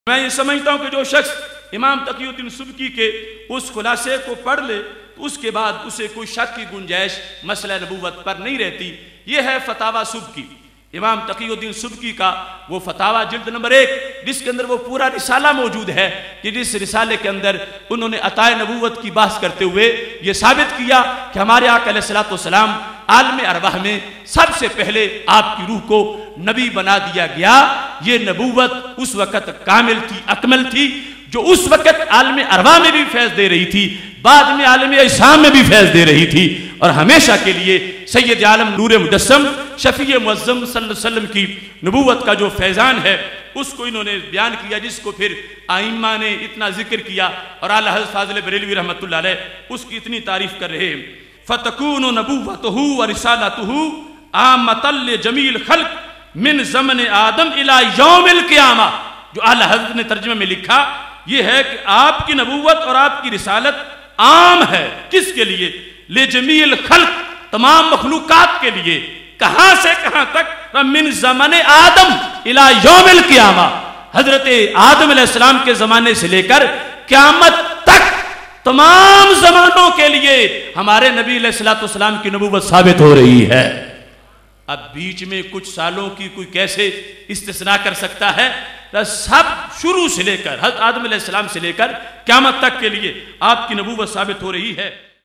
میں یہ سمجھتا ہوں کہ جو شخص امام تقی الدین سبکی کے اس خلاصے کو پڑھ لے تو اس کے بعد اسے کوئی شک کی گنجائش مسئلہ نبوت پر نہیں رہتی۔ یہ ہے فتاوی سبکی، امام تقی الدین سبکی کا وہ فتاوی جلد نمبر 1، جس کے اندر وہ پورا رسالہ موجود ہے کہ جس رسالے کے اندر انہوں نے عطائے نبوت کی بحث کرتے ہوئے یہ ثابت کیا کہ ہمارے آقا علیہ السلام عالم ارواح میں سب سے پہلے آپ کی روح کو نبی بنا دیا گیا۔ یہ نبوت اس وقت کامل تھی، اکمل تھی، جو اس وقت عالم ارواح میں بھی فیض دے رہی تھی، بعد میں عالم اجسام میں بھی فیض دے رہی تھی، اور ہمیشہ کے لیے سید عالم نور مجسم شفیع معظم صلی اللہ علیہ وسلم کی نبوت کا جو فیضان ہے اس کو انہوں نے بیان کیا، جس کو پھر ائمہ نے اتنا ذکر کیا اور اعلیٰ حضرت فاضل بریلوی رحمۃ اللہ علیہ اس کی اتنی تعریف کر رہے ہیں۔ فَتَكُونُ نَبُوَّتُهُ وَرِسَالَتُهُ عَامَّةً لِجَمِيعِ الْخَلْقِ مِنْ زَمَنِ آدم إِلَى يَوْمِ الْقِيَامَةِ۔ جو اعلیٰ حضرت نے ترجمے میں لکھا یہ ہے کہ آپ کی نبوت اور آپ کی رسالت عام ہے، کس کے لیے؟ لِجَمِيعِ الْخَلْقِ، تمام مخلوقات کے لیے، کہاں سے کہاں تک؟ مِنْ زَمَنِ آدم إِلَى يَوْمِ الْقِيَامَةِ، حضرت آدم علیہ السلام کے زمانے سے لے کر قیامت تک تمام زمانوں کے لیے ہمارے نبی علیہ السلام کی نبوت ثابت ہو رہی ہے۔ اب بیچ میں کچھ سالوں کی کوئی کیسے استثناء کر سکتا ہے؟ سب شروع سے لے کر حضرت آدم علیہ السلام سے لے کر قیامت تک کے لیے آپ کی نبوت ثابت ہو رہی ہے۔